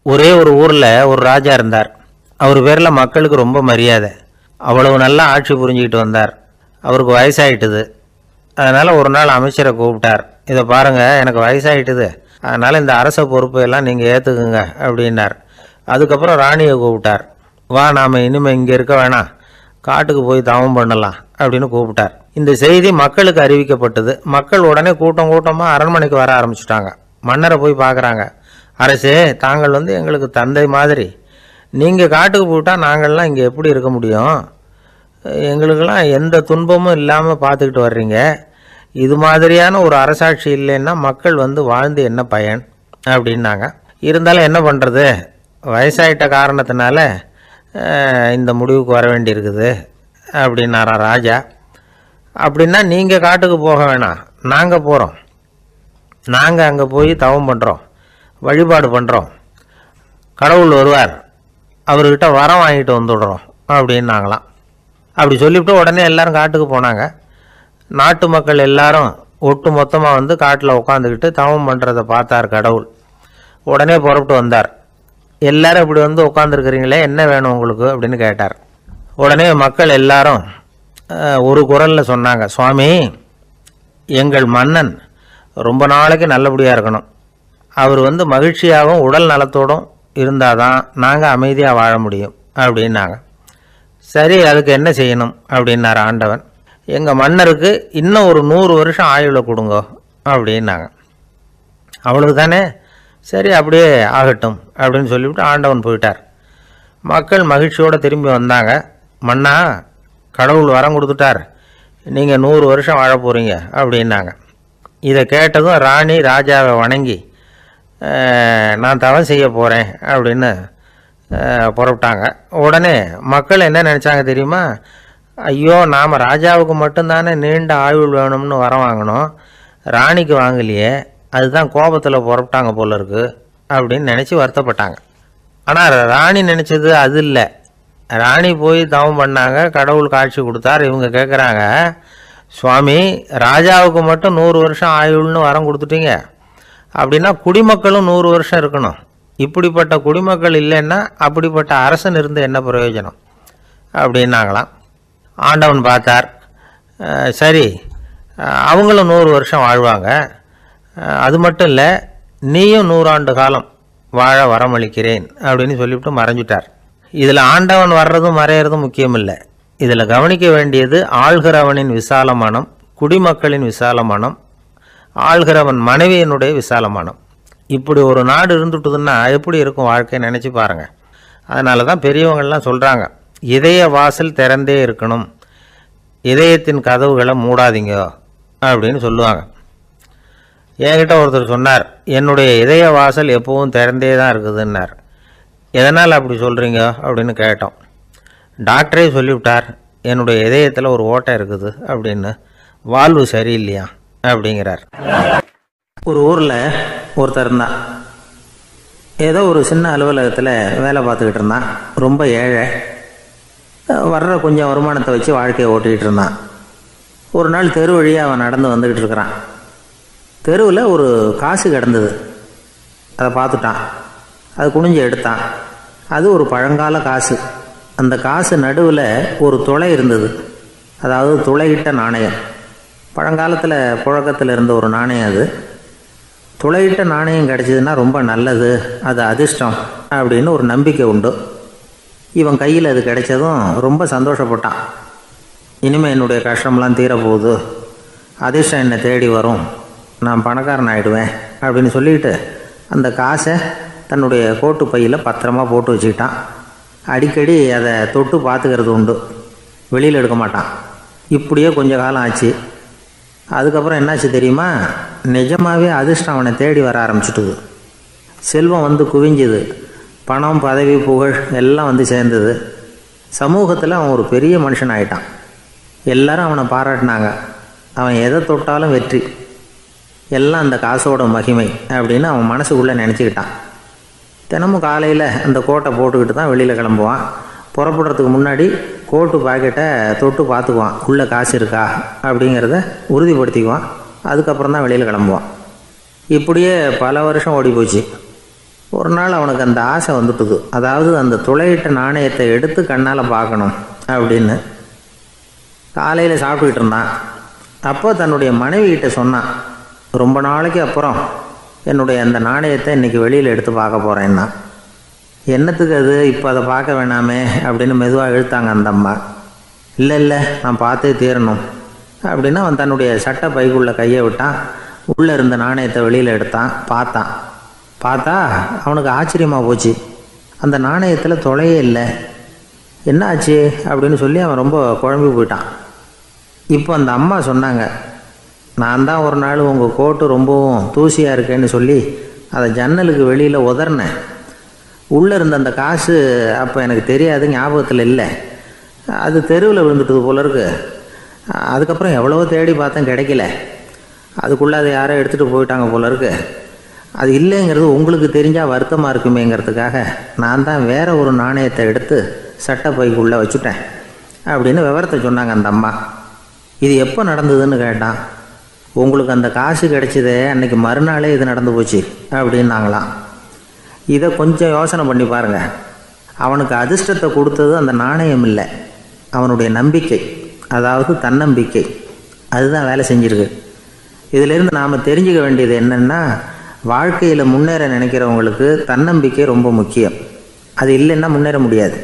ஒரே ஒரு ஊரில் ஒரு ராஜா இருந்தார். அவர் பேரில் மக்களுக்கு ரொம்ப மரியாதை. அவ்வளவு நல்லா ஆட்சி புரிஞ்சுக்கிட்டு வந்தார். அவருக்கு வயசாகிட்டுது. அதனால் ஒரு நாள் அமைச்சரை கூப்பிட்டார். இதை பாருங்கள், எனக்கு வயசாகிட்டுது, அதனால் இந்த அரச பொறுப்பையெல்லாம் நீங்கள் ஏற்றுக்குங்க அப்படின்னார். அதுக்கப்புறம் ராணியை கூப்பிட்டார். வா, நாம் இனிமேல் இங்கே இருக்க வேணாம், காட்டுக்கு போய் தவம் பண்ணலாம் அப்படின்னு கூப்பிட்டார். இந்த செய்தி மக்களுக்கு அறிவிக்கப்பட்டது. மக்கள் உடனே கூட்டம் கூட்டமாக அரண்மனைக்கு வர ஆரம்பிச்சுட்டாங்க. மன்னரை போய் பார்க்குறாங்க. அரசே, தாங்கள் எங்களுக்கு தந்தை மாதிரி. நீங்கள் காட்டுக்கு போயிட்டால் நாங்கள்லாம் இங்கே எப்படி இருக்க முடியும்? எங்களுக்கெல்லாம் எந்த துன்பமும் இல்லாமல் பார்த்துக்கிட்டு வர்றீங்க. இது மாதிரியான ஒரு அரசாட்சி இல்லைன்னா மக்கள் வாழ்ந்து என்ன பயன் அப்படின்னாங்க. இருந்தாலும் என்ன பண்ணுறது, வயசாயிட்ட காரணத்தினால இந்த முடிவுக்கு வர வேண்டியிருக்குது அப்படின்னாரா ராஜா. அப்படின்னா நீங்கள் காட்டுக்கு போக வேணாம், நாங்கள் போகிறோம். நாங்கள் அங்கே போய் தவம் பண்ணுறோம், வழிபாடு பண்ணுறோம். கடவுள் வருவார், அவர்கிட்ட வரம் வாங்கிட்டு வந்துடுறோம் அப்படின்னாங்களாம். அப்படி சொல்லிவிட்டு உடனே எல்லோரும் காட்டுக்கு போனாங்க. நாட்டு மக்கள் எல்லாரும் ஒட்டு மொத்தமாக காட்டில் உட்காந்துக்கிட்டு தவம் பண்ணுறதை பார்த்தார் கடவுள். உடனே புறப்பட்டு வந்தார். எல்லோரும் இப்படி உட்காந்துருக்குறீங்களே, என்ன வேணும் உங்களுக்கு அப்படின்னு கேட்டார். உடனே மக்கள் எல்லாரும் ஒரு குரலில் சொன்னாங்க, சுவாமி, எங்கள் மன்னன் ரொம்ப நாளைக்கு நல்லபடியாக இருக்கணும். அவர் மகிழ்ச்சியாகவும் உடல் நலத்தோடும் இருந்தால் தான் நாங்கள் அமைதியாக வாழ முடியும் அப்படின்னாங்க. சரி, அதுக்கு என்ன செய்யணும் அப்படின்னார் ஆண்டவன். எங்கள் மன்னருக்கு இன்னும் ஒரு 100 வருஷம் ஆயுளை கொடுங்க அப்படின்னாங்க. அவ்வளவு தானே, சரி அப்படியே ஆகட்டும் அப்படின்னு சொல்லிவிட்டு ஆண்டவன் போயிட்டார். மக்கள் மகிழ்ச்சியோடு திரும்பி வந்தாங்க. மன்னா, கடவுள் வரம் கொடுத்துட்டார், நீங்கள் 100 வருஷம் வாழ போகிறீங்க அப்படின்னாங்க. இதை கேட்டதும் ராணி ராஜாவை வணங்கி, நான் தவம் செய்ய போகிறேன் அப்படின்னு புறப்பட்டாங்க. உடனே மக்கள் என்ன நினச்சாங்க தெரியுமா? ஐயோ, நாம் ராஜாவுக்கு மட்டும்தானே நீண்ட ஆயுள் வேணும்னு வரம் வாங்கினோம், ராணிக்கு வாங்கலையே, அதுதான் கோபத்தில் புறப்பட்டாங்க போல இருக்கு அப்படின்னு நினச்சி வருத்தப்பட்டாங்க. ஆனால் ராணி நினச்சது அது இல்லை. ராணி போய் தவம் பண்ணாங்க, கடவுள் காட்சி கொடுத்தார். இவங்க கேட்குறாங்க, சுவாமி, ராஜாவுக்கு மட்டும் 100 வருஷம் ஆயுள்னு வரம் கொடுத்துட்டீங்க, அப்படின்னா குடிமக்களும் 100 வருஷம் இருக்கணும். இப்படிப்பட்ட குடிமக்கள் இல்லைன்னா அப்படிப்பட்ட அரசன் இருந்து என்ன பிரயோஜனம் அப்படின்னாங்களாம். ஆண்டவன் பார்த்தார். சரி, அவங்களும் 100 வருஷம் வாழ்வாங்க, அது மட்டும் இல்லை, நீயும் 100 ஆண்டு காலம் வாழ வரமளிக்கிறேன் அப்படின்னு சொல்லிவிட்டு மறைஞ்சிட்டார். இதில் ஆண்டவன் வர்றதும் மறையிறதும் முக்கியம் இல்லை. இதில் கவனிக்க வேண்டியது ஆள்கிறவனின் விசாலமானம், குடிமக்களின் விசாலமானம், ஆள்கிறவன் மனைவியினுடைய விசாலமானம். இப்படி ஒரு நாடு இருந்துட்டுதுன்னா எப்படி இருக்கும் வாழ்க்கை நினச்சி பாருங்கள். அதனால தான் பெரியவங்கள்லாம் சொல்கிறாங்க, இதய வாசல் திறந்தே இருக்கணும், இதயத்தின் கதவுகளை மூடாதீங்க அப்படின்னு சொல்லுவாங்க. என்கிட்ட ஒருத்தர் சொன்னார், என்னுடைய இதய வாசல் எப்பவும் திறந்தே தான் இருக்குதுன்னார். எதனால் அப்படி சொல்கிறீங்க அப்படின்னு கேட்டோம். டாக்டரே சொல்லிவிட்டார், என்னுடைய இதயத்தில் ஒரு ஓட்டை இருக்குது அப்படின்னு, வால்வு சரியில்லையா அப்படிங்கிறார். ஒரு ஊரில் ஒருத்தர் இருந்தான். ஏதோ ஒரு சின்ன அலுவலகத்தில் வேலை பார்த்துக்கிட்டு இருந்தான். ரொம்ப ஏழை. வர்ற கொஞ்சம் வருமானத்தை வச்சு வாழ்க்கையை ஓட்டிக்கிட்டு இருந்தான். ஒரு நாள் தெரு வழியாக அவன் நடந்து வந்துக்கிட்டு இருக்கிறான். தெருவில் ஒரு காசு கிடந்தது. அதை பார்த்துட்டான். அது குனிஞ்சு எடுத்தான். அது ஒரு பழங்கால காசு. அந்த காசு நடுவில் ஒரு துளை இருந்தது, அதாவது துளையிட்ட நாணயம். பழங்காலத்தில் புழக்கத்தில் இருந்த ஒரு நாணயம் அது. துளையிட்ட நாணயம் கிடச்சிதுன்னா ரொம்ப நல்லது, அது அதிர்ஷ்டம் அப்படின்னு ஒரு நம்பிக்கை உண்டு. இவன் கையில் அது கிடைச்சதும் ரொம்ப சந்தோஷப்பட்டான். இனிமேல் என்னுடைய கஷ்டம்லாம் தீரப்போகுது, அதிர்ஷ்டம் என்னை தேடி வரும், நான் பணக்காரன் ஆகிடுவேன் அப்படின்னு சொல்லிட்டு அந்த காசை தன்னுடைய கோட்டு பையில் பத்திரமா போட்டு வச்சுக்கிட்டான். அடிக்கடி அதை தொட்டு பார்த்துக்கிறது உண்டு, வெளியில் எடுக்க மாட்டான். இப்படியே கொஞ்ச காலம் ஆச்சு. அதுக்கப்புறம் என்னாச்சு தெரியுமா? நிஜமாகவே அதிர்ஷ்டம் அவனை தேடி வர ஆரம்பிச்சிட்டுது. செல்வம் குவிஞ்சுது. பணம், பதவி, புகழ் எல்லாம் சேர்ந்தது. சமூகத்தில் அவன் ஒரு பெரிய மனுஷன் ஆகிட்டான். எல்லாரும் அவனை பாராட்டினாங்க. அவன் எதை தொட்டாலும் வெற்றி, எல்லாம் அந்த காசோட மகிமை அப்படின்னு அவன் மனசுக்குள்ளே நினச்சிக்கிட்டான். தினமும் காலையில் அந்த கோட்டை போட்டுக்கிட்டு தான் வெளியில் கிளம்புவான். புறப்படுறதுக்கு முன்னாடி கோட்டு பாக்கெட்டை தொட்டு பார்த்துக்குவான், உள்ளே காசு இருக்கா அப்படிங்கிறத உறுதிப்படுத்திக்குவான். அதுக்கப்புறம் தான் வெளியில் கிளம்புவான். இப்படியே பல வருஷம் ஓடி போச்சு. ஒரு நாள் அவனுக்கு அந்த ஆசை வந்துட்டுது. அதாவது அந்த துளையிட்ட நாணயத்தை எடுத்து கண்ணால் பார்க்கணும் அப்படின்னு. காலையில் சாப்பிட்டுக்கிட்டு இருந்தான். அப்போ தன்னுடைய மனைவிகிட்ட சொன்னான், ரொம்ப நாளைக்கு அப்புறம் என்னுடைய அந்த நாணயத்தை இன்றைக்கி வெளியில் எடுத்து பார்க்க போகிறேன்னா. என்னத்துக்கு அது, இப்போ அதை பார்க்க வேணாமே அப்படின்னு மெதுவாக இழுத்தாங்க அந்த அம்மா. இல்லை நான் பார்த்தே தீரணும் அப்படின்னு அவன் தன்னுடைய சட்டை பைக்குள்ளே கையை விட்டான். உள்ளே இருந்த நாணயத்தை வெளியில் எடுத்தான். பார்த்தா அவனுக்கு ஆச்சரியமாக போச்சு. அந்த நாணயத்தில் தொலையே இல்லை. என்ன ஆச்சு அப்படின்னு சொல்லி அவன் ரொம்ப குழம்பி போயிட்டான். இப்போ அந்த அம்மா சொன்னாங்க, நான் தான் ஒரு நாள் உங்கள் கோட்டு ரொம்பவும் தூசியாக இருக்கேன்னு சொல்லி அதை ஜன்னலுக்கு வெளியில் உதறினேன். உள்ளே இருந்த அந்த காசு அப்போ எனக்கு தெரியாது, ஞாபகத்தில் இல்லை. அது தெருவில் விழுந்துட்டது போல இருக்கு. அதுக்கப்புறம் எவ்வளவோ தேடி பார்த்தேன், கிடைக்கல. அதுக்குள்ளே அதை யாரோ எடுத்துகிட்டு போயிட்டாங்க போல இருக்கு. அது இல்லைங்கிறது உங்களுக்கு தெரிஞ்சால் வருத்தமாக இருக்குமேங்கிறதுக்காக நான் தான் வேறு ஒரு நாணயத்தை எடுத்து சட்டை பைக்குள்ளே வச்சுட்டேன் அப்படின்னு விவரத்தை சொன்னாங்க அந்த அம்மா. இது எப்போ நடந்ததுன்னு கேட்டான். உங்களுக்கு அந்த காசு கிடைச்சதே அன்றைக்கி மறுநாளே இது நடந்து போச்சு அப்படின்னாங்களாம். இதை கொஞ்சம் யோசனை பண்ணி பாருங்கள். அவனுக்கு அதிர்ஷ்டத்தை கொடுத்தது அந்த நாணயம் இல்லை, அவனுடைய நம்பிக்கை, அதாவது தன்னம்பிக்கை. அதுதான் வேலை செஞ்சுருக்கு. இதிலிருந்து நாம் தெரிஞ்சுக்க வேண்டியது என்னென்னா, வாழ்க்கையில் முன்னேற நினைக்கிறவங்களுக்கு தன்னம்பிக்கை ரொம்ப முக்கியம். அது இல்லைன்னா முன்னேற முடியாது.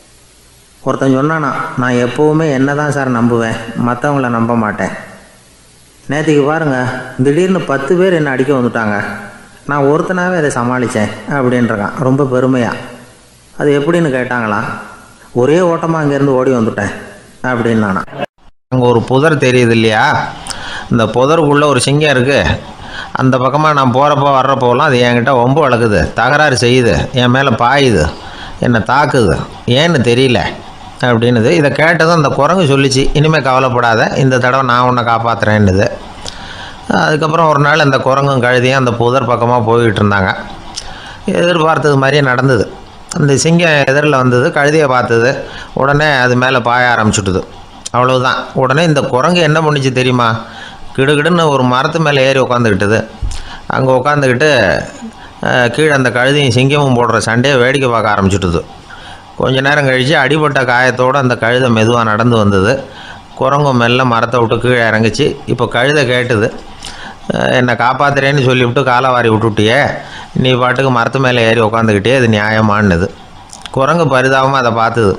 ஒருத்தன் சொன்னானா, நான் எப்போவுமே என்ன தான் சார் நம்புவேன், மற்றவங்கள நம்ப மாட்டேன். நேற்றுக்கு பாருங்கள், திடீர்னு 10 பேர் என்னை அடிக்க வந்துட்டாங்க, நான் ஒருத்தனாகவே அதை சமாளித்தேன் அப்படின்றான் ரொம்ப பெருமையாக. அது எப்படின்னு கேட்டாங்களாம். ஒரே ஓட்டமாக அங்கேருந்து ஓடி வந்துட்டேன் அப்படின்னு நானா. அங்கே ஒரு புதர் தெரியுது இல்லையா, இந்த புதருக்குள்ளே ஒரு சிங்கம் இருக்குது. அந்த பக்கமாக நான் போகிறப்போ வர்றப்போலாம் அது என்கிட்ட ஒம்பு வளர்க்குது, தகராறு செய்யுது, என் மேலே பாயுது, என்னை தாக்குது, ஏன்னு தெரியல அப்படின்னுது. இதை கேட்டதும் அந்த குரங்கு சொல்லிச்சு, இனிமேல் கவலைப்படாத, இந்த தடவை நான் உன்னை காப்பாற்றுறேன்னுது. அதுக்கப்புறம் ஒரு நாள் அந்த குரங்கும் கழுதியும் அந்த புதர் பக்கமாக போய்கிட்டு இருந்தாங்க. எதிர்பார்த்தது மாதிரியே நடந்தது. அந்த சிங்கம் எதிரில் வந்தது, கழுதியை பார்த்தது, உடனே அது மேலே பாய ஆரம்பிச்சுட்டுது. அவ்வளவுதான். உடனே இந்த குரங்கு என்ன பண்ணிச்சு தெரியுமா, கிடுகிடுன்னு ஒரு மரத்து மேலே ஏறி உட்காந்துக்கிட்டுது. அங்கே உட்காந்துக்கிட்டு கீழே அந்த கழுதியும் சிங்கமும் போடுற சண்டையை வேடிக்கை பார்க்க ஆரம்பிச்சுட்டுது. கொஞ்ச நேரம் கழித்து அடிபட்ட காயத்தோடு அந்த கழுதை மெதுவாக நடந்து வந்தது. குரங்கும் மெல்ல மரத்தை விட்டு கீழே இறங்குச்சு. இப்போ கழுதை கேட்டுது, என்னை காப்பாற்றுறேன்னு சொல்லிவிட்டு காலை வாரி விட்டுட்டியே, நீ பாட்டுக்கு மரத்து மேலே ஏறி உட்காந்துக்கிட்டே, அது நியாயமானது. குரங்கு பரிதாபமாக அதை பார்த்துது.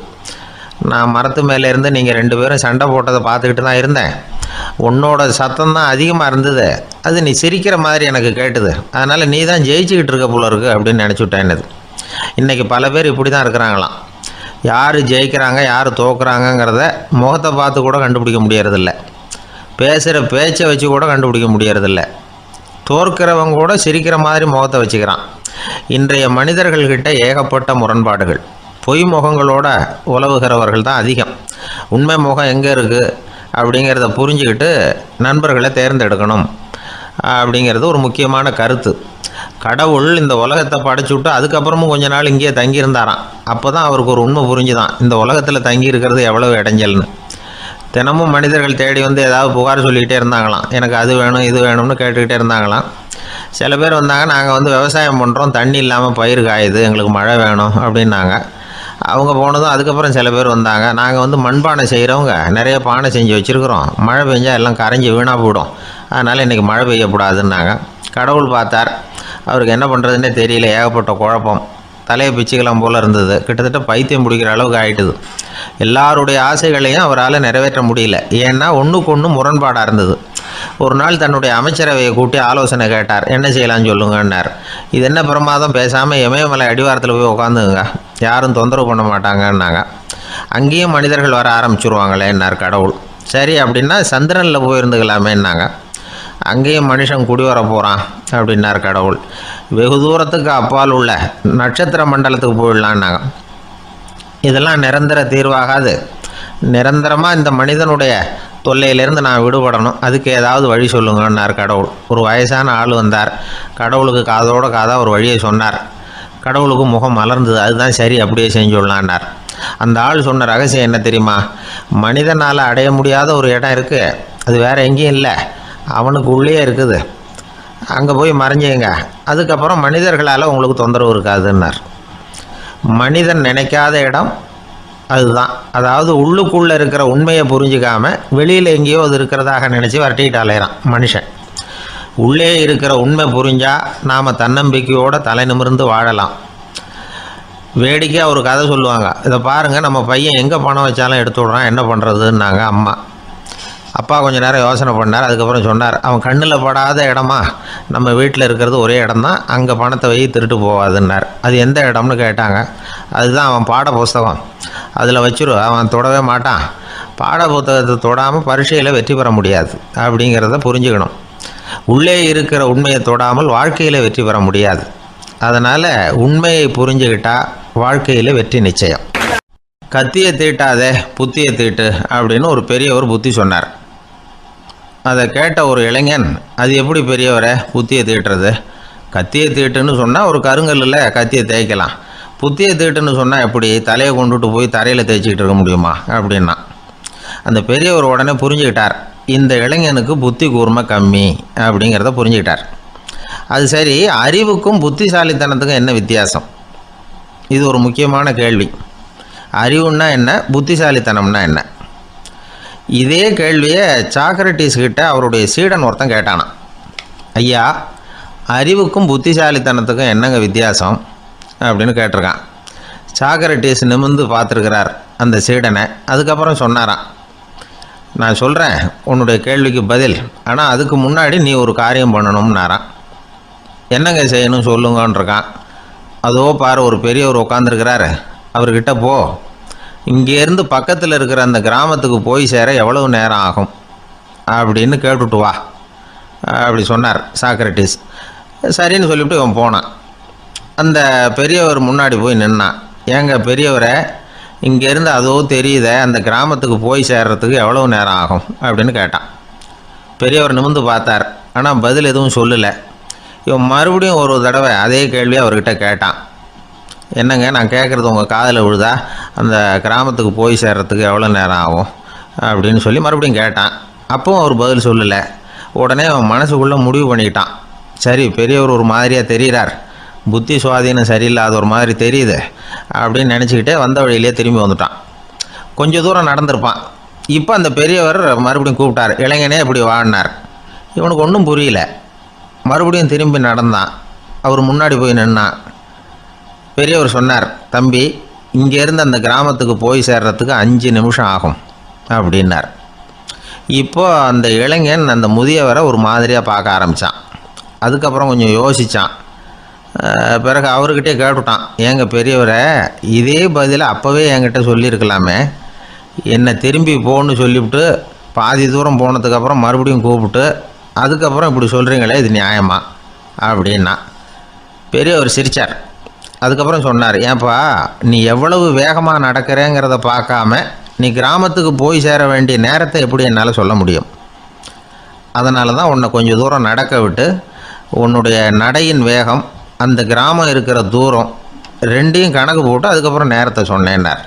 நான் மரத்து மேலே இருந்து நீங்கள் 2 பேரும் சண்டை போட்டதை பார்த்துக்கிட்டு தான் இருந்தேன். உன்னோட சத்தம் தான் அதிகமாக இருந்தது, அது நீ சிரிக்கிற மாதிரி எனக்கு கேட்டுது, அதனால் நீ தான் ஜெயிச்சுக்கிட்டு இருக்க போல இருக்கு அப்படின்னு நினச்சிவிட்டேன்னுது. இன்றைக்கி பல பேர் இப்படி தான் இருக்கிறாங்களாம். யார் ஜெயிக்கிறாங்க யார் தோக்குறாங்கங்கிறத முகத்தை பார்த்து கூட கண்டுபிடிக்க முடியறதில்ல, பேசுகிற பேச்சை வச்சு கூட கண்டுபிடிக்க முடியறதில்ல. தோற்கிறவங்க கூட சிரிக்கிற மாதிரி முகத்தை வச்சுக்கிறான். இன்றைய மனிதர்கள்கிட்ட ஏகப்பட்ட முரண்பாடுகள். பொய் முகங்களோட உலவுகிறவர்கள் தான் அதிகம். உண்மை முகம் எங்கே இருக்குது அப்படிங்கிறத புரிஞ்சுக்கிட்டு நண்பர்களை தேர்ந்தெடுக்கணும் அப்படிங்கிறது ஒரு முக்கியமான கருத்து. கடவுள் இந்த உலகத்தை படைச்சு விட்டு அதுக்கப்புறமும் கொஞ்ச நாள் இங்கேயே தங்கியிருந்தாராம். அப்போ தான் அவருக்கு ஒரு உண்மை புரிஞ்சுதான், இந்த உலகத்தில் தங்கி இருக்கிறது எவ்வளோ இடைஞ்சல்னு. தினமும் மனிதர்கள் தேடி வந்து ஏதாவது புகார் சொல்லிக்கிட்டே இருந்தாங்களாம். எனக்கு அது வேணும் இது வேணும்னு கேட்டுக்கிட்டே இருந்தாங்களாம். சில பேர் வந்தாங்க, நாங்கள் வந்து விவசாயம் பண்ணுறோம், தண்ணி இல்லாமல் பயிர் காயுது, எங்களுக்கு மழை வேணும் அப்படின்னாங்க. அவங்க போனதும் அதுக்கப்புறம் சில பேர் வந்தாங்க, நாங்கள் வந்து மண்பானை செய்கிறவங்க, நிறைய பானை செஞ்சு வச்சுருக்குறோம், மழை பெஞ்சால் எல்லாம் கரைஞ்சி வீணாக போயிடும், அதனால் இன்றைக்கி மழை பெய்யக்கூடாதுன்னாங்க. கடவுள் பார்த்தார், அவருக்கு என்ன பண்ணுறதுன்னே தெரியல, ஏகப்பட்ட குழப்பம், தலையை பிச்சுக்கலாம் போல் இருந்தது, கிட்டத்தட்ட பைத்தியம் பிடிக்கிற அளவுக்கு ஆகிட்டுது. எல்லாருடைய ஆசைகளையும் அவரால் நிறைவேற்ற முடியல, ஏன்னா ஒன்றுக்கு ஒன்று முரண்பாடாக இருந்தது. ஒரு நாள் தன்னுடைய அமைச்சரவையை கூட்டி ஆலோசனை கேட்டார். என்ன செய்யலான்னு சொல்லுங்கன்னார். இது என்ன பிரமாதம், பேசாமல் இமயமலை அடிவாரத்தில் போய் உட்காந்துங்க, யாரும் தொந்தரவு பண்ண மாட்டாங்கன்னாங்க. அங்கேயும் மனிதர்கள் வர ஆரம்பிச்சுருவாங்களேன்னார் கடவுள். சரி அப்படின்னா சந்திரனில் போயிருந்துக்கலாமேன்னாங்க. அங்கேயும் மனுஷன் குடி வர போகிறான் அப்படின்னார் கடவுள். வெகு தூரத்துக்கு அப்பால் உள்ள நட்சத்திர மண்டலத்துக்கு போயிடலான்னாங்க. இதெல்லாம் நிரந்தர தீர்வாகாது, நிரந்தரமாக இந்த மனிதனுடைய தொல்லையிலேருந்து நான் விடுபடணும், அதுக்கு ஏதாவது வழி சொல்லுங்கன்னார் கடவுள். ஒரு வயசான ஆள் வந்தார். கடவுளுக்கு காதோட காதாக ஒரு வழியை சொன்னார். கடவுளுக்கு முகம் மலர்ந்தது. அதுதான் சரி, அப்படியே செஞ்சுடலான்னார். அந்த ஆள் சொன்ன ரகசியம் என்ன தெரியுமா, மனிதனால் அடைய முடியாத ஒரு இடம் இருக்குது, அது வேறு எங்கேயும் இல்லை, அவனுக்கு உள்ளே இருக்குது. அங்கே போய் மறைஞ்சிங்க, அதுக்கப்புறம் மனிதர்களால் உங்களுக்கு தொந்தரவு இருக்காதுன்னார். மனிதன் நினைக்காத இடம் அதுதான். அதாவது உள்ளுக்குள்ளே இருக்கிற உண்மையை புரிஞ்சிக்காமல் வெளியில் எங்கேயோ அது இருக்கிறதாக நினச்சி வரட்டிக்கிட்டு அலையிறான் மனுஷன். உள்ளே இருக்கிற உண்மை புரிஞ்சால் நாம் தன்னம்பிக்கையோடு தலை நிமிர்ந்து வாழலாம். வேடிக்கையாக ஒரு கதை சொல்லுவாங்க, இதை பாருங்கள், நம்ம பையன் எங்கே பணம் வச்சாலும் எடுத்து விட்றான், என்ன பண்ணுறதுன்னாங்க அம்மா. அப்பா கொஞ்சம் நேரம் யோசனை பண்ணார். அதுக்கப்புறம் சொன்னார், அவன் கண்ணில் படாத இடமா நம்ம வீட்டில் இருக்கிறது ஒரே இடம் தான், அங்கே பணத்தை வை திருட்டு போவாதுன்னார். அது எந்த இடம்னு கேட்டாங்க. அதுதான் அவன் பாட புஸ்தகம், அதில் வச்சிரு, அவன் தொடவே மாட்டான். பாட புத்தகத்தை தொடாமல் பரீட்சையில் வெற்றி பெற முடியாது அப்படிங்கிறத புரிஞ்சுக்கணும். உள்ளே இருக்கிற உண்மையை தொடாமல் வாழ்க்கையில் வெற்றி பெற முடியாது. அதனால் உண்மையை புரிஞ்சுக்கிட்டால் வாழ்க்கையில் வெற்றி நிச்சயம். கத்தியை தீட்டாதே புத்தியை தீட்டு அப்படின்னு ஒரு பெரியவர் புத்தி சொன்னார். அதை கேட்ட ஒரு இளைஞன், அது எப்படி பெரியவரை புத்தியை தீட்டுறது? கத்தியை தீட்டுன்னு சொன்னால் ஒரு கருங்கல்லில் கத்தியை தேய்க்கலாம், புத்தியை தீட்டுன்னு சொன்னால் எப்படி தலையை கொண்டுட்டு போய் தரையில் தேய்ச்சிக்கிட்டு இருக்க முடியுமா அப்படின்னா. அந்த பெரியவர் உடனே புரிஞ்சுக்கிட்டார், இந்த இளைஞனுக்கு புத்தி கூர்மை கம்மி அப்படிங்கிறத புரிஞ்சுக்கிட்டார். அது சரி, அறிவுக்கும் புத்திசாலித்தனத்துக்கும் என்ன வித்தியாசம்? இது ஒரு முக்கியமான கேள்வி. அறிவுன்னா என்ன, புத்திசாலித்தனம்னா என்ன? இதே கேள்வியை சாக்ரட்டிஸ் கிட்ட அவருடைய சீடன் ஒருத்தன் கேட்டானான். ஐயா, அறிவுக்கும் புத்திசாலித்தனத்துக்கும் என்னங்க வித்தியாசம் அப்படின்னு கேட்டிருக்கான். சாக்ரட்டிஸ் நிமிர்ந்து பார்த்துருக்கிறார் அந்த சீடனை. அதுக்கப்புறம் சொன்னாராம், நான் சொல்கிறேன் உன்னுடைய கேள்விக்கு பதில், ஆனால் அதுக்கு முன்னாடி நீ ஒரு காரியம் பண்ணணும்னாரான். என்னங்க செய்யணும் சொல்லுங்கன்றிருக்கான். அதோ பாரு, ஒரு பெரியவர் உட்காந்துருக்கிறாரு, அவர்கிட்ட போ, இங்கேருந்து பக்கத்தில் இருக்கிற அந்த கிராமத்துக்கு போய் சேர எவ்வளவு நேரம் ஆகும் அப்படின்னு கேட்டுட்டு வா அப்படி சொன்னார் சாக்ரட்டிஸ். சரின்னு சொல்லிவிட்டு இவன் போனான். அந்த பெரியவர் முன்னாடி போய் நின்னான். ஏங்க பெரியவரை, இங்கேருந்து அதோ தெரியுத அந்த கிராமத்துக்கு போய் சேர்றதுக்கு எவ்வளவு நேரம் ஆகும் அப்படின்னு கேட்டான். பெரியவர் நிமிர்ந்து பார்த்தார், ஆனால் பதில் எதுவும் சொல்லலை. இவன் மறுபடியும் ஒரு தடவை அதே கேள்வியை அவர்கிட்ட கேட்டான். என்னங்க, நான் கேட்குறது உங்கள் காதில் விழுதா, அந்த கிராமத்துக்கு போய் சேர்றதுக்கு எவ்வளோ நேரம் ஆகும் அப்படின்னு சொல்லி மறுபடியும் கேட்டான். அப்பவும் அவர் பதில் சொல்லலை. உடனே அவன் மனசுக்குள்ளே முடிவு பண்ணிக்கிட்டான், சரி பெரியவர் ஒரு மாதிரியாக தெரிகிறார், புத்தி சுவாதீனம் சரியில்லாத ஒரு மாதிரி தெரியுது அப்படின்னு நினச்சிக்கிட்டே வந்த வழியிலே திரும்பி வந்துட்டான். கொஞ்சம் தூரம் நடந்திருப்பான். இப்போ அந்த பெரியவர் மறுபடியும் கூப்பிட்டார், இளைஞனே இப்படி வாழ்னார். இவனுக்கு ஒன்றும் புரியல. மறுபடியும் திரும்பி நடந்தான். அவர் முன்னாடி போய் நின்னான். பெரியவர் சொன்னார், தம்பி, இங்கேருந்து அந்த கிராமத்துக்கு போய் சேர்றதுக்கு 5 நிமிஷம் ஆகும் அப்படின்னார். இப்போது அந்த இளைஞன் அந்த முதியவரை ஒரு மாதிரியாக பார்க்க ஆரம்பித்தான். அதுக்கப்புறம் கொஞ்சம் யோசித்தான். பிறகு அவர்கிட்டே கேட்டுட்டான், ஏங்க பெரியவரை, இதே பதிலை அப்போவே என்கிட்ட சொல்லியிருக்கலாமே, என்னை திரும்பி போன்னு சொல்லிவிட்டு பாதி தூரம் போனதுக்கப்புறம் மறுபடியும் கூப்பிட்டு அதுக்கப்புறம் இப்படி சொல்கிறீங்களே, இது நியாயமா அப்படின்னா. பெரியவர் சிரித்தார். அதுக்கப்புறம் சொன்னார், ஏன்பா நீ எவ்வளவு வேகமாக நடக்கிறேங்கிறத பார்க்காம நீ கிராமத்துக்கு போய் சேர வேண்டிய நேரத்தை எப்படி என்னால் சொல்ல முடியும்? அதனால தான் உன்னை கொஞ்சம் தூரம் நடக்க விட்டு உன்னுடைய நடையின் வேகம், அந்த கிராமம் இருக்கிற தூரம் ரெண்டையும் கணக்கு போட்டு அதுக்கப்புறம் நேரத்தை சொன்னேன்னார்.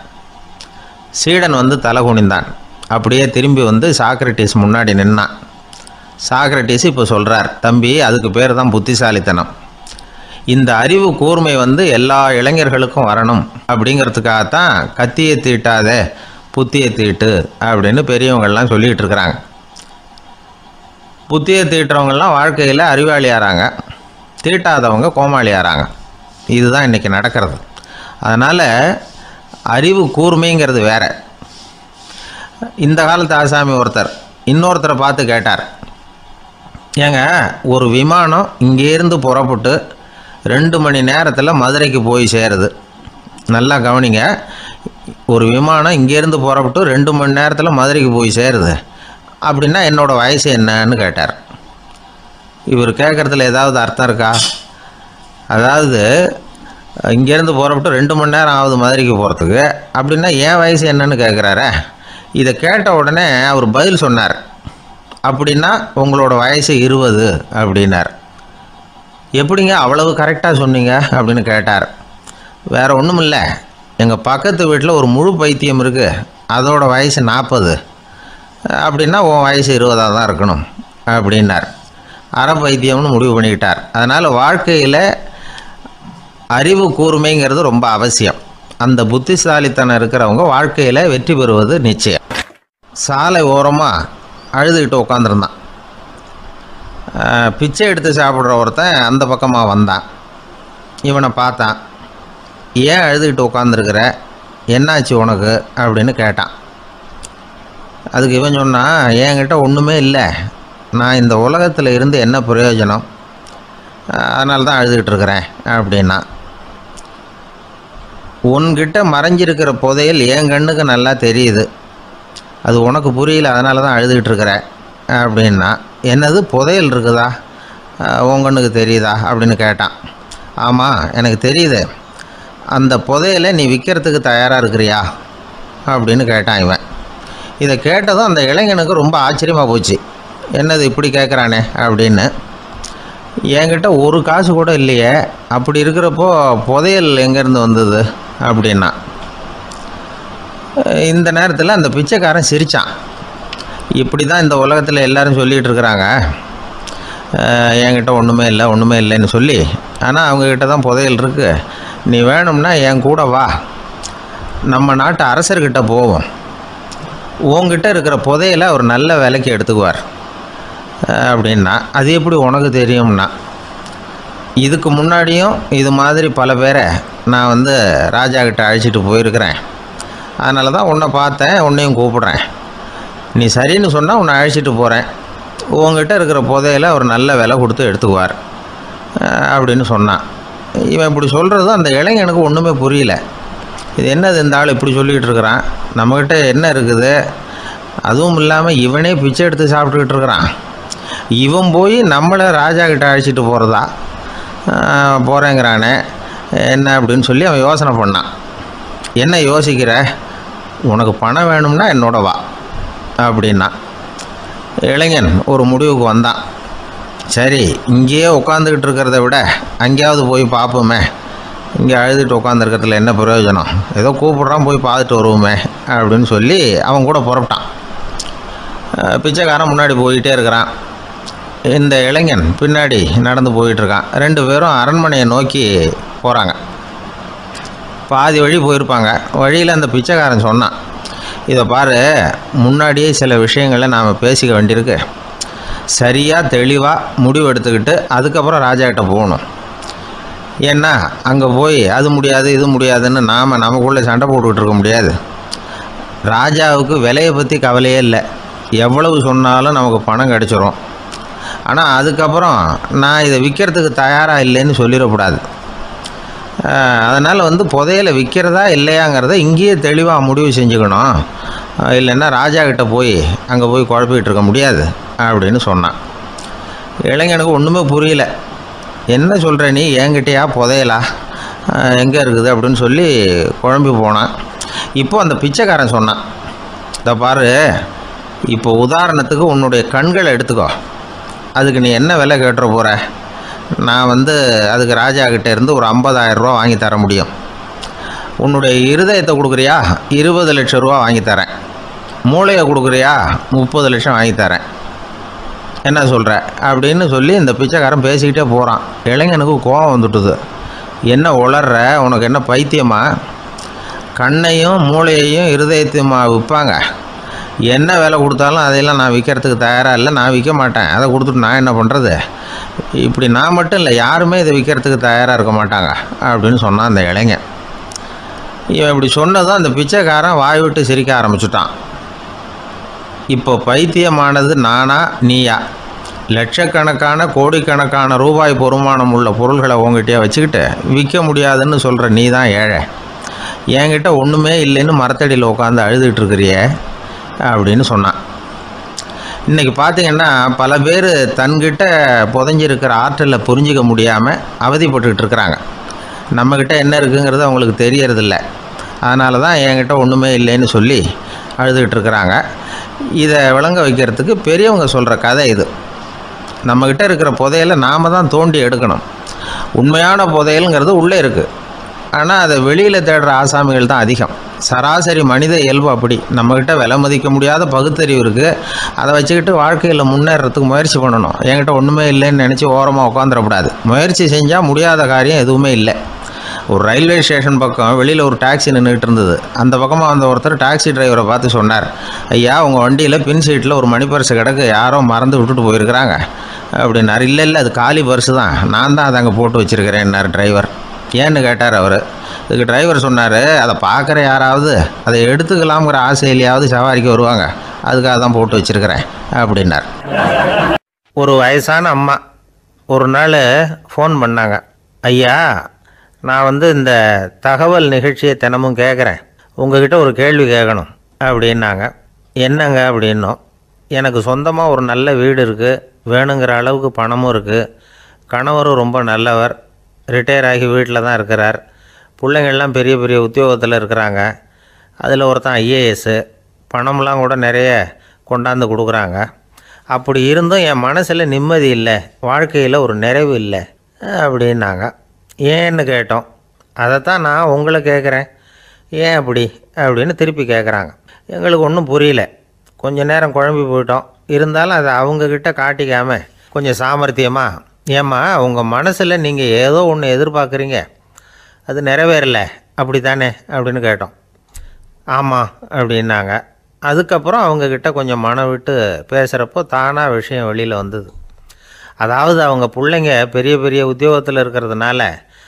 சீடன் தலை குனிந்தான். அப்படியே திரும்பி சாக்ரட்டிஸ் முன்னாடி நின்னான். சாக்ரட்டிஸ் இப்போ சொல்கிறார், தம்பி, அதுக்கு பேர் தான் புத்திசாலித்தனம். இந்த அறிவு கூர்மை எல்லா இளைஞர்களுக்கும் வரணும் அப்படிங்கிறதுக்காகத்தான் கத்தியை தீட்டாதே புத்தியை தீட்டு அப்படின்னு பெரியவங்கள்லாம் சொல்லிகிட்டு இருக்கிறாங்க. புத்தியை தீட்டுறவங்கெல்லாம் வாழ்க்கையில் அறிவாளியாகிறாங்க, தீட்டாதவங்க கோமாளியாகிறாங்க. இதுதான் இன்றைக்கி நடக்கிறது. அதனால் அறிவு கூர்மைங்கிறது வேறு. இந்த காலத்து ஆசாமி ஒருத்தர் இன்னொருத்தரை பார்த்து கேட்டார், ஏங்க ஒரு விமானம் இங்கேருந்து புறப்பட்டு 2 மணி நேரத்தில் மதுரைக்கு போய் சேருது. நல்லா கவனிங்க, ஒரு விமானம் இங்கேருந்து புறப்பட்டு 2 மணி நேரத்தில் மதுரைக்கு போய் சேருது அப்படின்னா என்னோடய வயசு என்னன்னு கேட்டார். இவர் கேட்குறதுல ஏதாவது அர்த்தம் இருக்கா? அதாவது இங்கேருந்து புறப்பட்டு 2 மணி நேரம் ஆகுது மதுரைக்கு போகிறதுக்கு, அப்படின்னா என் வயசு என்னன்னு கேட்குறாரு. இதை கேட்ட உடனே அவர் பதில் சொன்னார், அப்படின்னா உங்களோட வயசு 20 அப்படின்னார். எப்படிங்க அவ்வளவு கரெக்டாக சொன்னீங்க அப்படின்னு கேட்டார். வேறு ஒன்றும் இல்லை, எங்கள் பக்கத்து வீட்டில் ஒரு முழு பைத்தியம் இருக்குது, அதோட வயசு 40, அப்படின்னா உன் வயசு 20 தான் இருக்கணும் அப்படின்னார். அறப்பைத்தியம்னு முடிவு பண்ணிக்கிட்டார். அதனால் வாழ்க்கையில் அறிவு கூர்மைங்கிறது ரொம்ப அவசியம். அந்த புத்திசாலித்தனம் இருக்கிறவங்க வாழ்க்கையில் வெற்றி பெறுவது நிச்சயம். சாலை ஓரமாக அழுதுகிட்டு உட்காந்துருந்தான். பிச்சை எடுத்து சாப்பிட்ற ஒருத்தன் அந்த பக்கமாக வந்தான். இவனை பார்த்தான். ஏன் அழுதுகிட்டு உட்காந்துருக்கிற, என்னாச்சு உனக்கு அப்படின்னு கேட்டான். அதுக்கு இவன் சொன்னான், என்கிட்ட ஒன்றுமே இல்லை, நான் இந்த உலகத்தில் இருந்து என்ன பிரயோஜனம், அதனால தான் அழுதுகிட்டு இருக்கிறேன் அப்படின்னா. உன்கிட்ட மறைஞ்சிருக்கிற புதையல் என் கண்ணுக்கு நல்லா தெரியுது, அது உனக்கு புரியல, அதனால தான் அழுதுகிட்டு இருக்கிற அப்படின்னா. என்னது புதையல் இருக்குதா, உன் கண்ணுக்கு தெரியுதா அப்படின்னு கேட்டான். ஆமாம் எனக்கு தெரியுது, அந்த புதையலை நீ விற்கிறதுக்கு தயாராக இருக்கிறியா அப்படின்னு கேட்டான் இவன். இதை கேட்டதும் அந்த இளைஞனுக்கு ரொம்ப ஆச்சரியமாக போச்சு. என்னது இப்படி கேட்குறானே அப்படின்னு. என்கிட்ட ஒரு காசு கூட இல்லையே, அப்படி இருக்கிறப்போ புதையல் எங்கேருந்து வந்தது அப்படின்னா. இந்த நேரத்தில் அந்த பிச்சைக்காரன் சிரித்தான். இப்படி தான் இந்த உலகத்தில் எல்லோரும் சொல்லிகிட்டு இருக்கிறாங்க, என்கிட்ட ஒன்றுமே இல்லை ஒன்றுமே இல்லைன்னு சொல்லி. ஆனால் அவங்கக்கிட்ட தான் புதையல் இருக்குது, நீ வேணும்னா என் கூட வா, நம்ம நாட்டு அரசர்கிட்ட போவோம், உங்ககிட்ட இருக்கிற புதையலை அவர் நல்ல விலைக்கு எடுத்துக்குவார் அப்படின்னா. அது எப்படி உனக்கு தெரியும்னா, இதுக்கு முன்னாடியும் இது மாதிரி பல பேரை நான் ராஜா கிட்ட அழைச்சிட்டு போயிருக்கிறேன், அதனால தான் உன்னை பார்த்தேன், உன்னையும் கூப்பிட்றேன், நீ சரின்னு சொன்னால் உன்னை அழைச்சிட்டு போகிறேன், உங்ககிட்ட இருக்கிற புதையலை அவர் நல்ல விலை கொடுத்து எடுத்துக்குவார் அப்படின்னு சொன்னான். இவன் இப்படி சொல்கிறதும் அந்த இளைஞனுக்கு ஒன்றுமே புரியல. இது என்னது இந்த ஆள் இப்படி சொல்லிக்கிட்டு இருக்கிறான், நம்மக்கிட்ட என்ன இருக்குது, அதுவும் இல்லாமல் இவனே பிச்சை எடுத்து சாப்பிட்டுக்கிட்டு இருக்கிறான், இவன் போய் நம்மளை ராஜா கிட்ட அழைச்சிட்டு போகிறதா போகிறேங்கிறானே என்ன அப்படின்னு சொல்லி அவன் யோசனை பண்ணான். என்ன யோசிக்கிற, உனக்கு பணம் வேணும்னா என்னோட வா அப்படின்னா. இளைஞன் ஒரு முடிவுக்கு வந்தான். சரி, இங்கேயே உட்காந்துக்கிட்டு இருக்கிறத விட அங்கேயாவது போய் பார்ப்போமே, இங்கே அழுதுட்டு உட்காந்துருக்கிறதுல என்ன பிரயோஜனம், ஏதோ கூப்பிட்றான் போய் பார்த்துட்டு வருவோமே அப்படின்னு சொல்லி அவன் கூட புறப்பட்டான். பிச்சைக்காரன் முன்னாடி போயிட்டே இருக்கிறான், இந்த இளைஞன் பின்னாடி நடந்து போயிட்டுருக்கான். ரெண்டு பேரும் அரண்மனையை நோக்கி போகிறாங்க. பாதி வழி போயிருப்பாங்க. வழியில் அந்த பிச்சைக்காரன் சொன்னான், இதை பாரு, முன்னாடியே சில விஷயங்களை நாம் பேசிக்க வேண்டியிருக்கு, சரியாக தெளிவாக முடிவு எடுத்துக்கிட்டு அதுக்கப்புறம் ராஜாக்கிட்ட போகணும். ஏன்னா அங்கே போய் அது முடியாது இது முடியாதுன்னு நாம் நமக்குள்ளே சண்டை போட்டுக்கிட்டு இருக்க முடியாது. ராஜாவுக்கு விலையை பற்றி கவலையே இல்லை, எவ்வளவு சொன்னாலும் நமக்கு பணம் கிடச்சிரும். ஆனால் அதுக்கப்புறம் நான் இதை விற்கிறதுக்கு தயாராக இல்லைன்னு சொல்லிடக்கூடாது. அதனால் புதையலை விற்கிறதா இல்லையாங்கிறத இங்கேயே தெளிவாக முடிவு செஞ்சுக்கணும், இல்லைன்னா ராஜா கிட்ட போய் அங்கே போய் குழப்பிக்கிட்டு இருக்க முடியாது அப்படின்னு சொன்னான். இளைஞனுக்கு ஒன்றுமே புரியல. என்ன சொல்கிற நீ, என்கிட்டயா புதையலா, எங்கே இருக்குது அப்படின்னு சொல்லி குழம்பி போனான். இப்போது அந்த பிச்சைக்காரன் சொன்னான், இதை பாரு, இப்போ உதாரணத்துக்கு உன்னுடைய கண்களை எடுத்துக்கோ, அதுக்கு நீ என்ன விலை கேட்டுற போகிற, நான் அதுக்கு ராஜா கிட்டே இருந்து ஒரு 50,000 ரூபா வாங்கி தர முடியும். உன்னுடைய இருதயத்தை கொடுக்குறியா, 20 லட்சம் ரூபா வாங்கி தரேன். மூளையை கொடுக்குறியா, 30 லட்சம் வாங்கி தரேன். என்ன சொல்கிற அப்படின்னு சொல்லி இந்த பிச்சைக்காரன் பேசிக்கிட்டே போகிறான். இளைஞனுக்கு கோபம் வந்துட்டுது. என்ன உளர்ற, உனக்கு என்ன பைத்தியமா, கண்ணையும் மூளையையும் இருதயத்தையுமா விற்பாங்க, என்ன விலை கொடுத்தாலும் அதையெல்லாம் நான் விற்கிறதுக்கு தயாராக இல்லை, நான் விற்க மாட்டேன், அதை கொடுத்துட்டு நான் என்ன பண்ணுறது, இப்படி நான் மட்டும் இல்லை யாருமே இதை விற்கிறதுக்கு தயாராக இருக்க மாட்டாங்க அப்படின்னு சொன்னான் அந்த இளைஞன். இவன் இப்படி சொன்னதும் அந்த பிச்சைக்காரன் வாய் விட்டு சிரிக்க ஆரம்பிச்சுட்டான். இப்போ பைத்தியமானது நானா நீயா, லட்சக்கணக்கான கோடிக்கணக்கான ரூபாய் பொறுமானம் உள்ள பொருள்களை உங்ககிட்டயே வச்சுக்கிட்டு விற்க முடியாதுன்னு சொல்கிற நீ தான் ஏழை, என்கிட்ட ஒன்றுமே இல்லைன்னு மரத்தடியில் உட்காந்து அழுதுகிட்டு இருக்கிறியே அப்படின்னு சொன்னான். இன்றைக்கி பார்த்திங்கன்னா பல பேர் தன்கிட்ட புதைஞ்சிருக்கிற ஆற்றலை புரிஞ்சிக்க முடியாமல் அவதிப்பட்டுக்கிட்டு இருக்கிறாங்க. நம்மக்கிட்ட என்ன இருக்குங்கிறது அவங்களுக்கு தெரியறதில்ல, அதனால தான் என்கிட்ட ஒன்றுமே இல்லைன்னு சொல்லி அழுதுகிட்டு இருக்கிறாங்க. இதை விளங்க வைக்கிறதுக்கு பெரியவங்க சொல்கிற கதை இது. நம்மக்கிட்ட இருக்கிற புதையலை நாம் தான் தோண்டி எடுக்கணும். உண்மையான புதையலுங்கிறது உள்ளே இருக்குது, ஆனால் அதை வெளியில் தேடுற ஆசாமிகள் தான் அதிகம். சராசரி மனித இயல்பு அப்படி. நம்மக்கிட்ட விலை மதிக்க முடியாத பகுத்தறிவு இருக்குது. அதை வச்சுக்கிட்டு வாழ்க்கையில் முன்னேறதுக்கு முயற்சி பண்ணணும். என்கிட்ட ஒன்றுமே இல்லைன்னு நினச்சி ஓரமாக உட்காந்துடக்கூடாது. முயற்சி செஞ்சால் முடியாத காரியம் எதுவுமே இல்லை. ஒரு ரயில்வே ஸ்டேஷன் பக்கம் வெளியில் ஒரு டாக்ஸி நின்றுட்டு இருந்தது. அந்த பக்கமாக வந்த ஒருத்தர் டாக்ஸி டிரைவரை பார்த்து சொன்னார், ஐயா, உங்கள் வண்டியில் பின் சீட்டில் ஒரு மணி பர்ஸு கிடக்கு, யாரோ மறந்து விட்டுட்டு போயிருக்கிறாங்க அப்படின்னாரு. இல்லை இல்லை, அது காலி பர்ஸு தான், நான் தான் அதை அங்கே போட்டு வச்சுருக்கிறேன்னார் டிரைவர். ஏன்னு கேட்டார் அவர். இதுக்கு டிரைவர் சொன்னார், அதை பார்க்குற யாராவது அதை எடுத்துக்கலாம்ங்கிற ஆசையிலையாவது சவாரிக்கு வருவாங்க, அதுக்காக தான் போட்டு வச்சுருக்கிறேன் அப்படின்னார். ஒரு வயசான அம்மா ஒரு நாள் ஃபோன் பண்ணாங்க. ஐயா, நான் இந்த தகவல் நிகழ்ச்சியை தினமும் கேட்குறேன், உங்ககிட்ட ஒரு கேள்வி கேட்கணும் அப்படின்னாங்க. என்னங்க அப்படின்னோம். எனக்கு சொந்தமாக ஒரு நல்ல வீடு இருக்குது, வேணுங்கிற அளவுக்கு பணமும் இருக்குது, கணவரும் ரொம்ப நல்லவர், ரிட்டையர் ஆகி வீட்டில் தான் இருக்கிறார், பிள்ளைங்கள்லாம் பெரிய பெரிய உத்தியோகத்தில் இருக்கிறாங்க, அதில் ஒருத்தன் ஐஏஎஸ்ஸு, பணம்லாம் கூட நிறைய கொண்டாந்து கொடுக்குறாங்க. அப்படி இருந்தும் என் மனசில் நிம்மதி இல்லை, வாழ்க்கையில் ஒரு நிறைவு இல்லை அப்படின்னாங்க. ஏன்னு கேட்டோம். அதைத்தான் நான் உங்களை கேட்குறேன், ஏன் அப்படி அப்படின்னு திருப்பி கேட்குறாங்க. எங்களுக்கு ஒன்றும் புரியல. கொஞ்சம் நேரம் குழம்பி போயிட்டோம். இருந்தாலும் அதை அவங்கக்கிட்ட காட்டிக்காமல் கொஞ்சம் சாமர்த்தியமாக, ஏம்மா உங்கள் மனசில் நீங்கள் ஏதோ ஒன்று எதிர்பார்க்குறீங்க, அது நிறைவேறலை அப்படி தானே அப்படின்னு கேட்டோம். ஆமாம் அப்படின்னாங்க. அதுக்கப்புறம் அவங்கக்கிட்ட கொஞ்சம் மனம் விட்டு பேசுகிறப்போ தானாக விஷயம் வெளியில் வந்தது. அதாவது அவங்க பிள்ளைங்க பெரிய பெரிய உத்தியோகத்தில் இருக்கிறதுனால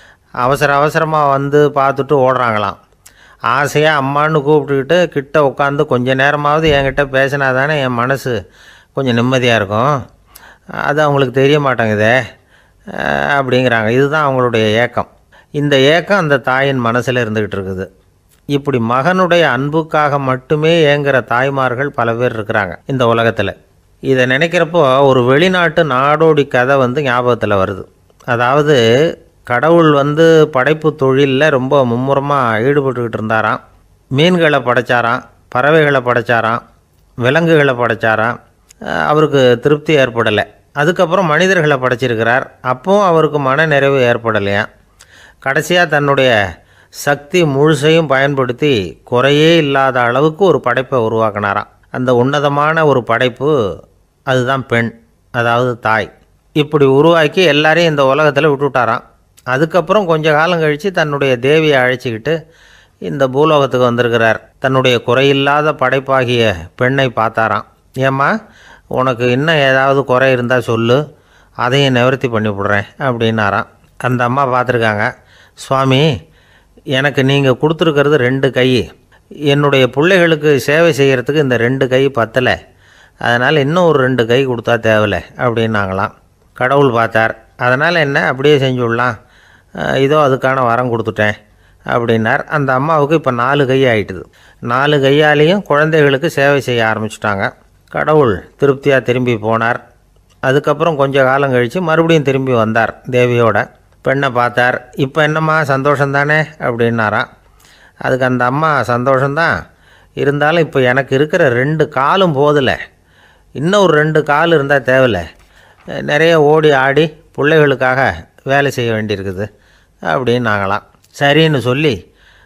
அவசரமாக பார்த்துட்டு ஓடுறாங்களாம். ஆசையாக அம்மான்னு கூப்பிட்டுக்கிட்டு கிட்ட உட்காந்து கொஞ்சம் நேரமாவது என்கிட்ட பேசினா தானே என் மனசு கொஞ்சம் நிம்மதியாக இருக்கும். அது அவங்களுக்கு தெரிய மாட்டேங்குதே அப்படிங்கிறாங்க. இதுதான் அவங்களுடைய ஏக்கம். இந்த ஏக்கம் அந்த தாயின் மனசில் இருந்துக்கிட்டு இருக்குது. இப்படி மகனுடைய அன்புக்காக மட்டுமே ஏங்குகிற தாய்மார்கள் பல பேர் இருக்கிறாங்க இந்த உலகத்தில். இதை நினைக்கிறப்போ ஒரு வெளிநாட்டு நாடோடி கதை ஞாபகத்தில் வருது. அதாவது கடவுள் படைப்பு தொழிலில் ரொம்ப மும்முரமாக ஈடுபட்டுக்கிட்டு இருந்தாராம். மீன்களை படைச்சாராம், பறவைகளை படைச்சாராம், விலங்குகளை படைச்சாராம். அவருக்கு திருப்தி ஏற்படலை. அதுக்கப்புறம் மனிதர்களை படைச்சிருக்கிறார். அப்போவும் அவருக்கு மன நிறைவு ஏற்படலையாம். கடைசியாக தன்னுடைய சக்தி முழுசையும் பயன்படுத்தி குறையே இல்லாத அளவுக்கு ஒரு படைப்பை உருவாக்கினாராம். அந்த உன்னதமான ஒரு படைப்பு அதுதான் பெண், அதாவது தாய். இப்படி உருவாக்கி எல்லாரையும் இந்த உலகத்தில் விட்டுவிட்டாராம். அதுக்கப்புறம் கொஞ்ச காலம் கழித்து தன்னுடைய தேவியை அழைச்சிக்கிட்டு இந்த பூலோகத்துக்கு வந்திருக்கிறார். தன்னுடைய குறையில்லாத படைப்பாகிய பெண்ணை பார்த்தாராம். ஏம்மா, உனக்கு இன்னும் ஏதாவது குறை இருந்தால் சொல்லு, அதையும் நிவர்த்தி பண்ணி விடுறேன் அப்படின்னாராம். அந்த அம்மா பார்த்துருக்காங்க. சுவாமி, எனக்கு நீங்கள் கொடுத்துருக்கிறது 2 கை, என்னுடைய பிள்ளைகளுக்கு சேவை செய்கிறதுக்கு இந்த 2 கை பத்தலை, அதனால் இன்னும் ஒரு 2 கை கொடுத்தா தேவலை அப்படின்னாங்களாம். கடவுள் பார்த்தார். அதனால் என்ன, அப்படியே செஞ்சுடலாம், இதோ அதுக்கான வரம் கொடுத்துட்டேன் அப்படின்னார். அந்த அம்மாவுக்கு இப்போ 4 கை ஆகிட்டுது. 4 கையாலேயும் குழந்தைகளுக்கு சேவை செய்ய ஆரம்பிச்சிட்டாங்க. கடவுள் திருப்தியாக திரும்பி போனார். அதுக்கப்புறம் கொஞ்சம் காலம் கழித்து மறுபடியும் திரும்பி வந்தார். தேவியோட பெண்ணை பார்த்தார். இப்போ என்னம்மா சந்தோஷந்தானே அப்படின்னாராம். அதுக்கு அந்த அம்மா, சந்தோஷந்தான், இருந்தாலும் இப்போ எனக்கு இருக்கிற 2 காலும் போதில்லை, இன்னும் ஒரு 2 கால் இருந்தால் தேவையில்லை, நிறைய ஓடி ஆடி பிள்ளைகளுக்காக வேலை செய்ய வேண்டியிருக்குது அப்படின்னாங்களாம். சரின்னு சொல்லி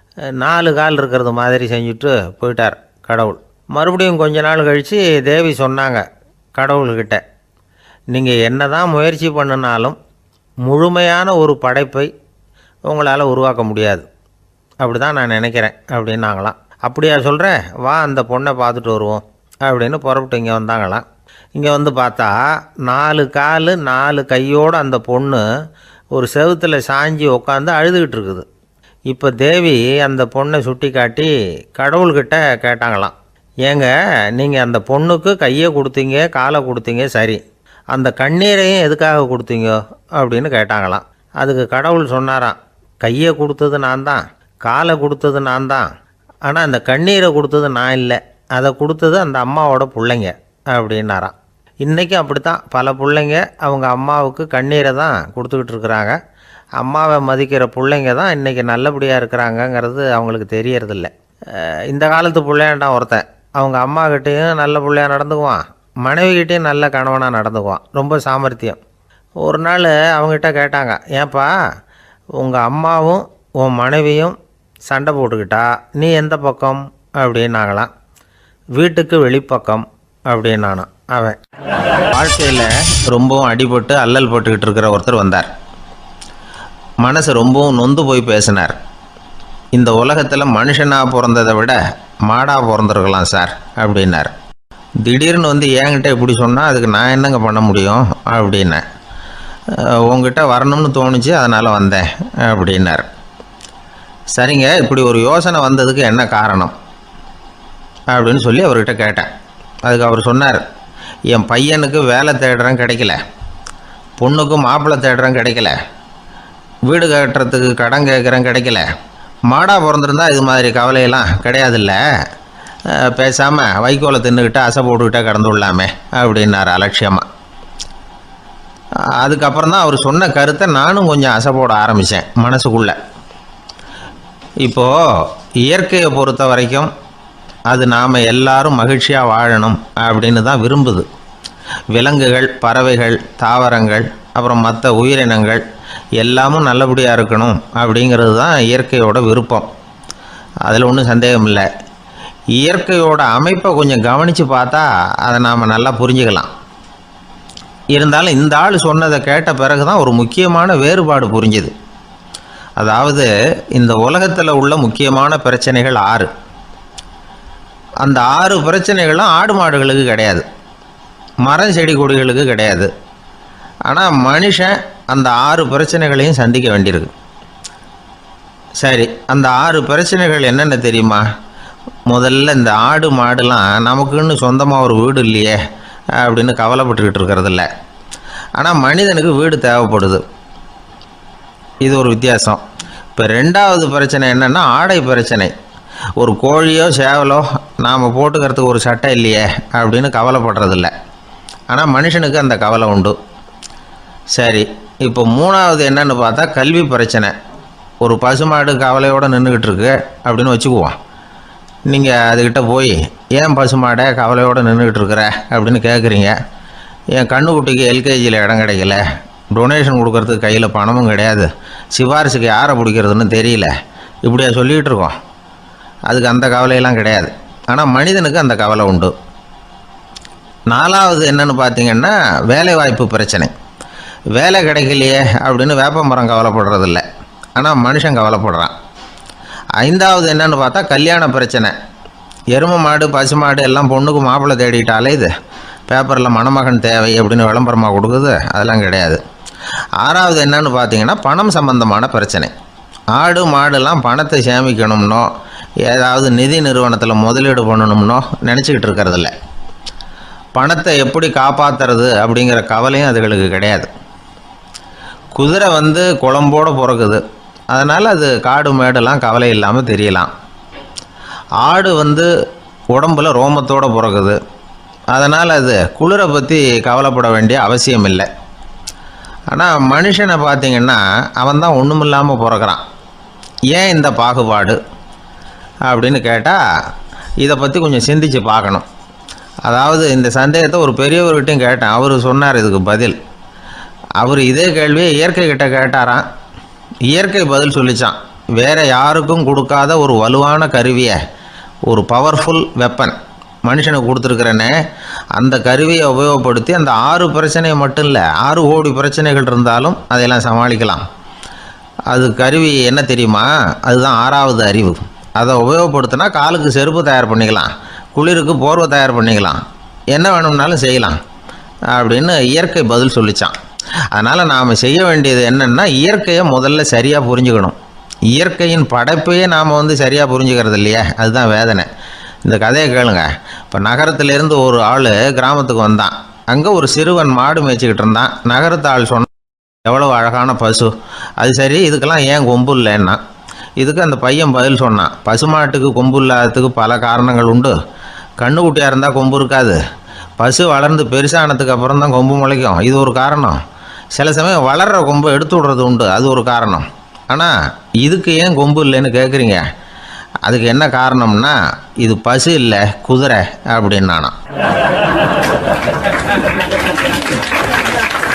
4 கால் இருக்கிறது மாதிரி செஞ்சுட்டு போயிட்டார் கடவுள். மறுபடியும் கொஞ்ச நாள் கழித்து தேவி சொன்னாங்க கடவுள்கிட்ட, நீங்கள் என்ன தான் முயற்சி பண்ணினாலும் முழுமையான ஒரு படைப்பை உங்களால் உருவாக்க முடியாது, அப்படி தான் நான் நினைக்கிறேன் அப்படின்னாங்களாம். அப்படியா சொல்கிறேன், வா அந்த பொண்ணை பார்த்துட்டு வருவோம் அப்படின்னு புறப்பட்டு இங்கே வந்தாங்களாம். இங்கே பார்த்தா 4 கால் 4 கையோடு அந்த பொண்ணு ஒரு செவுத்தில் சாஞ்சி உட்காந்து அழுதுகிட்டு இருக்குது. இப்போ தேவி அந்த பொண்ணை சுட்டி காட்டி கடவுள்கிட்ட கேட்டாங்களாம், ஏங்க நீங்கள் அந்த பொண்ணுக்கு கையை கொடுத்தீங்க, காலை கொடுத்தீங்க, சரி, அந்த கண்ணீரையும் எதுக்காக கொடுத்தீங்க அப்படின்னு கேட்டாங்களாம். அதுக்கு கடவுள் சொன்னாராம், கையை கொடுத்தது நான் தான், காலை கொடுத்தது நான் தான், ஆனால் அந்த கண்ணீரை கொடுத்தது நான் இல்லை, அதை கொடுத்தது அந்த அம்மாவோட பிள்ளைங்க அப்படின்னாராம். இன்றைக்கும் அப்படி தான் பல பிள்ளைங்க அவங்க அம்மாவுக்கு கண்ணீரை தான் கொடுத்துக்கிட்டு இருக்கிறாங்க. அம்மாவை மதிக்கிற பிள்ளைங்க தான் இன்றைக்கி நல்லபடியாக இருக்கிறாங்கங்கிறது அவங்களுக்கு தெரியறதில்ல. இந்த காலத்து பிள்ளையாண்டான் ஒருத்தன் அவங்க அம்மாக்கிட்டேயும் நல்ல பிள்ளையாக நடந்துக்குவான், மனைவிக்கிட்டேயும் நல்ல கணவனாக நடந்துக்குவான், ரொம்ப சாமர்த்தியம். ஒரு நாள் அவங்ககிட்ட கேட்டாங்க, ஏன்பா உங்கள் அம்மாவும் உன் மனைவியும் சண்டை போட்டுக்கிட்டா நீ எந்த பக்கம் அப்படின்னாங்களாம். வீட்டுக்கு வெளிப்பக்கம் அப்படின்னானா அவன். வாழ்க்கையில் ரொம்பவும் அடிபட்டு அல்லல் போட்டுக்கிட்டு இருக்கிற ஒருத்தர் வந்தார். மனசு ரொம்பவும் நொந்து போய் பேசினார். இந்த உலகத்தில் மனுஷனாக பிறந்ததை விட மாடாக பிறந்திருக்கலாம் சார் அப்படின்னார். திடீர்னு வந்து என்கிட்ட இப்படி சொன்னால் அதுக்கு நான் என்னங்க பண்ண முடியும் அப்படின்னேன். உங்ககிட்ட வரணும்னு தோணுச்சு, அதனால் வந்தேன் அப்படின்னார். சரிங்க, இப்படி ஒரு யோசனை வந்ததுக்கு என்ன காரணம் அப்படின்னு சொல்லி அவர்கிட்ட கேட்டேன். அதுக்கு அவர் சொன்னார், என் பையனுக்கு வேலை தேடுறேன் கிடைக்கல, பொண்ணுக்கு மாப்பிள்ளை தேடுறேன் கிடைக்கல, வீடு கட்டுறதுக்கு கடன் கேட்குறேன் கிடைக்கல, மாடாக பிறந்திருந்தா இது மாதிரி கவலையெல்லாம் கிடையாதுல்ல, பேசாமல் வைக்கோலை தின்னுக்கிட்டு அசை போட்டுக்கிட்டே கடந்து விடலாமே அப்படின்னார் அலட்சியமாக. அதுக்கப்புறம் தான் அவர் சொன்ன கருத்தை நானும் கொஞ்சம் அசை போட ஆரம்பித்தேன் மனசுக்குள்ளே. இப்போது இயற்கையை பொறுத்த வரைக்கும் அது நாம் எல்லாரும் மகிழ்ச்சியாக வாழணும் அப்படின்னு தான் விரும்புது. விலங்குகள், பறவைகள், தாவரங்கள், அப்புறம் மற்ற உயிரினங்கள் எல்லாமும் நல்லபடியாக இருக்கணும் அப்படிங்கிறது தான் இயற்கையோட விருப்பம். அதில் ஒன்றும் சந்தேகம் இல்லை. இயற்கையோட அமைப்பை கொஞ்சம் கவனித்து பார்த்தா அதை நாம் நல்லா புரிஞ்சுக்கலாம். இருந்தாலும் இந்த ஆள் சொன்னதை கேட்ட பிறகு தான் ஒரு முக்கியமான வேறுபாடு புரிஞ்சுது. அதாவது இந்த உலகத்தில் உள்ள முக்கியமான பிரச்சனைகள் 6. அந்த 6 பிரச்சனைகளும் ஆடு மாடுகளுக்கு கிடையாது, மரம் செடி கொடிகளுக்கு கிடையாது. ஆனால் மனுஷன் அந்த 6 பிரச்சனைகளையும் சந்திக்க வேண்டியிருக்கு. சரி, அந்த 6 பிரச்சனைகள் என்னென்ன தெரியுமா? முதல்ல இந்த ஆடு மாடுலாம் நமக்குன்னு சொந்தமாக ஒரு வீடு இல்லையே அப்படின்னு கவலைப்பட்டுக்கிட்டு இருக்கிறதில்ல. ஆனால் மனிதனுக்கு வீடு தேவைப்படுது. இது ஒரு வித்தியாசம். இப்போ 2வது பிரச்சனை என்னென்னா ஆடை பிரச்சனை. ஒரு கோழியோ சேவலோ நாம் போட்டுக்கிறதுக்கு ஒரு சட்டை இல்லையே அப்படின்னு கவலைப்படுறதில்ல. ஆனால் மனுஷனுக்கு அந்த கவலை உண்டு. சரி, இப்போ 3வது என்னன்னு பார்த்தா கல்வி பிரச்சனை. ஒரு பசுமாடு கவலையோடு நின்றுக்கிட்டு இருக்கு அப்படின்னு வச்சுக்குவோம். நீங்கள் அதுக்கிட்ட போய் ஏன் பசுமாடை கவலையோடு நின்றுக்கிட்டு இருக்கிற அப்படின்னு கேட்குறீங்க. என் கண்ணுக்குட்டிக்கு எல்கேஜியில் இடம் கிடைக்கல, டொனேஷன் கொடுக்கறதுக்கு கையில் பணமும் கிடையாது, சிபாரிசுக்கு யாரை பிடிக்கிறதுன்னு தெரியல, இப்படியா சொல்லிகிட்டு இருக்கோம். அதுக்கு அந்த கவலையெல்லாம் கிடையாது. ஆனால் மனிதனுக்கு அந்த கவலை உண்டு. 4வது என்னன்னு பார்த்தீங்கன்னா வேலைவாய்ப்பு பிரச்சனை. வேலை கிடைக்கலையே அப்படின்னு வேப்ப மரம் கவலைப்படுறதில்ல, ஆனால் மனுஷன் கவலைப்படுறான். 5வது என்னன்னு பார்த்தா கல்யாண பிரச்சனை. எருமை மாடு பசுமாடு எல்லாம் பொண்ணுக்கு மாப்பிள்ளை தேடிட்டாலே இது பேப்பரில் மணமகன் தேவை அப்படின்னு விளம்பரமாக கொடுக்குது, அதெல்லாம் கிடையாது. 6வது என்னன்னு பார்த்தீங்கன்னா பணம் சம்பந்தமான பிரச்சனை. ஆடு மாடுலாம் பணத்தை சேமிக்கணும்னோ ஏதாவது நிதி நிறுவனத்தில் முதலீடு பண்ணணும்னோ நினச்சிக்கிட்டு இருக்கிறதில்ல. பணத்தை எப்படி காப்பாற்றுறது அப்படிங்கிற கவலையும் அதுகளுக்கு கிடையாது. குதிரை வந்து குளம்போடு பிறகுது, அதனால் அது காடு மேடெல்லாம் கவலை இல்லாமல் தெரியலாம். ஆடு வந்து உடம்பில் ரோமத்தோடு பிறகுது, அதனால் அது குளிரை பற்றி கவலைப்பட வேண்டிய அவசியம் இல்லை. ஆனால் மனுஷனை பார்த்திங்கன்னா அவன் தான் ஒன்றும் இல்லாமல் பிறக்கிறான். ஏன் இந்த பாகுபாடு அப்படின்னு கேட்டால் இதை பற்றி கொஞ்சம் சிந்தித்து பார்க்கணும். அதாவது இந்த சந்தேகத்தை ஒரு பெரியவர்கிட்டையும் கேட்டேன். அவர் சொன்னார் இதுக்கு பதில். அவர் இதே கேள்வியை இயற்கை கிட்ட கேட்டாராம். இயற்கை பதில் சொல்லிச்சான். வேறு யாருக்கும் கொடுக்காத ஒரு வலுவான கருவியை, ஒரு பவர்ஃபுல் வெப்பன் மனுஷனுக்கு கொடுத்துருக்குறேன்னு, அந்த கருவியை உபயோகப்படுத்தி அந்த 6 பிரச்சனையை மட்டும் இல்லை 6 கோடி பிரச்சனைகள் இருந்தாலும் அதையெல்லாம் சமாளிக்கலாம். அது கருவி என்ன தெரியுமா? அதுதான் 6வது அறிவு. அதை உபயோகப்படுத்தினா காலுக்கு செருப்பு தயார் பண்ணிக்கலாம், குளிருக்கு போர்வை தயார் பண்ணிக்கலாம், என்ன வேணும்னாலும் செய்யலாம் அப்படின்னு இயற்கை பதில் சொல்லிச்சான். அதனால் நாம் செய்ய வேண்டியது என்னென்னா இயற்கையை முதல்ல சரியாக புரிஞ்சுக்கணும். இயற்கையின் படைப்பையே நாம் சரியாக புரிஞ்சுக்கிறது இல்லையா, அதுதான் வேதனை. இந்த கதையை கேளுங்க. இப்போ நகரத்திலேருந்து ஒரு ஆள் கிராமத்துக்கு வந்தான். அங்கே ஒரு சிறுவன் மாடு மேய்ச்சிக்கிட்டு இருந்தான். நகரத்து ஆள் சொன்னான், எவ்வளோ அழகான பசு, அது சரி இதுக்கெல்லாம் ஏன் கொம்பு இல்லைன்னா. இதுக்கு அந்த பையன் பதில் சொன்னான், பசுமாட்டுக்கு கொம்பு இல்லாததுக்கு பல காரணங்கள் உண்டு. கண்ணுக்குட்டியாக இருந்தால் கொம்பு இருக்காது, பசு வளர்ந்து பெருசானதுக்கு அப்புறம் தான் கொம்பு முளைக்கும், இது ஒரு காரணம். சில சமயம் வளர்கிற கொம்பை எடுத்து விடுறது உண்டு, அது ஒரு காரணம். ஆனால் இதுக்கு ஏன் கொம்பு இல்லைன்னு கேட்குறீங்க, அதுக்கு என்ன காரணம்னா இது பசு இல்லை குதிரை அப்படின்னானா.